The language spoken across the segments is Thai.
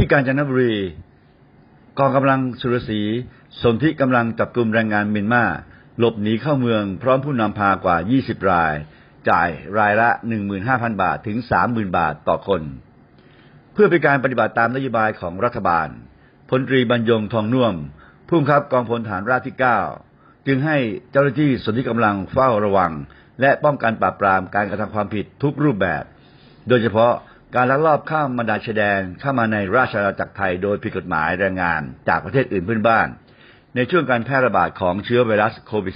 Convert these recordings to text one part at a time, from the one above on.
ที่กาญจนบุรีกองกำลังสุรศรีสนธิกำลังจับกุมแรงงานเมียนมาหลบหนีเข้าเมืองพร้อมผู้นำพากว่า20รายจ่ายรายละ 15,000 บาทถึง 30,000 บาทต่อคนเพื่อเป็นการปฏิบัติตามนโยบายของรัฐบาลพลตรีบรรยงทองน่วมผู้บังคับกองพลฐานราบที่9จึงให้เจ้าหน้าที่สนธิกำลังเฝ้าระวังและป้องกันปราบปรามการกระทำความผิดทุกรูปแบบโดยเฉพาะการลักลอบข้ามมาด่านชายแดนเข้ามาในราชอาณาจักรไทยโดยผิดกฎหมายแรงงานจากประเทศอื่นเพื่อนบ้านในช่วงการแพร่ระบาดของเชื้อไวรัสโควิด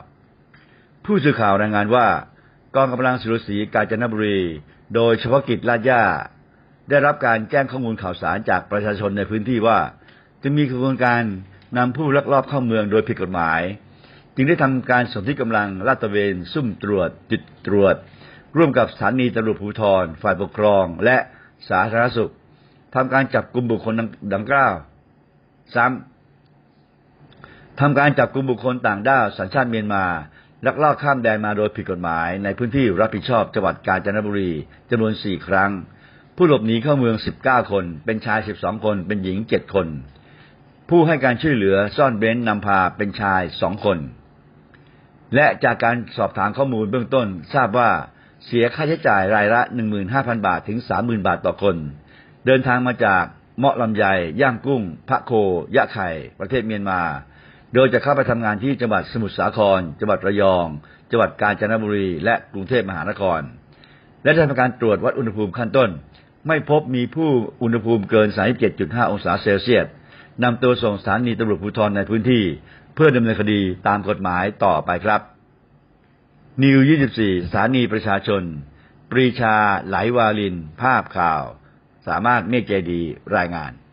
-19 ผู้สื่อข่าวรายงานว่ากองกำลังสุรศรีกาญจนบุรีโดยเฉพาะกิจลาดย่าได้รับการแจ้งข้อมูลข่าวสารจากประชาชนในพื้นที่ว่าจะมีขบวนการนำผู้ลักลอบเข้าเมืองโดยผิดกฎหมายจึงได้ทำการสนธิกำลังลาดตระเวนซุ่มตรวจจุดตรวจร่วมกับสถานีตำรวจภูธรฝ่ายปกครองและสาธารณสุขทำการจับกุมบุคคลดังกล่าวซ้ำทำการจับกุมบุคคลต่างด้าวสัญชาติเมียนมาลักลอบข้ามแดนมาโดยผิดกฎหมายในพื้นที่รับผิดชอบจังหวัดกาญจนบุรีจำนวน4ครั้งผู้หลบหนีเข้าเมือง19คนเป็นชาย12คนเป็นหญิง7คนผู้ให้การช่วยเหลือซ่อนเร้นนำพาเป็นชาย2คนและจากการสอบถามข้อมูลเบื้องต้นทราบว่าเสียค่าใช้จ่ายรายละ 15,000 บาทถึง 30,000 บาทต่อคนเดินทางมาจากเมาะลำไยย่างกุ้งพระโคยะไข่ประเทศเมียนมาโดยจะเข้าไปทำงานที่จังหวัดสมุทรสาครจังหวัดระยองจังหวัดกาญจนบุรีและกรุงเทพมหานครและได้ทำการตรวจวัดอุณหภูมิขั้นต้นไม่พบมีผู้อุณหภูมิเกิน 37.5 องศาเซลเซียสนำตัวส่งสถานีตำรวจภูธรในพื้นที่เพื่อดำเนินคดีตามกฎหมายต่อไปครับนิว 24 สถานีประชาชนปรีชาไหลวาลินภาพข่าวสามารถเมฆเจดีรายงาน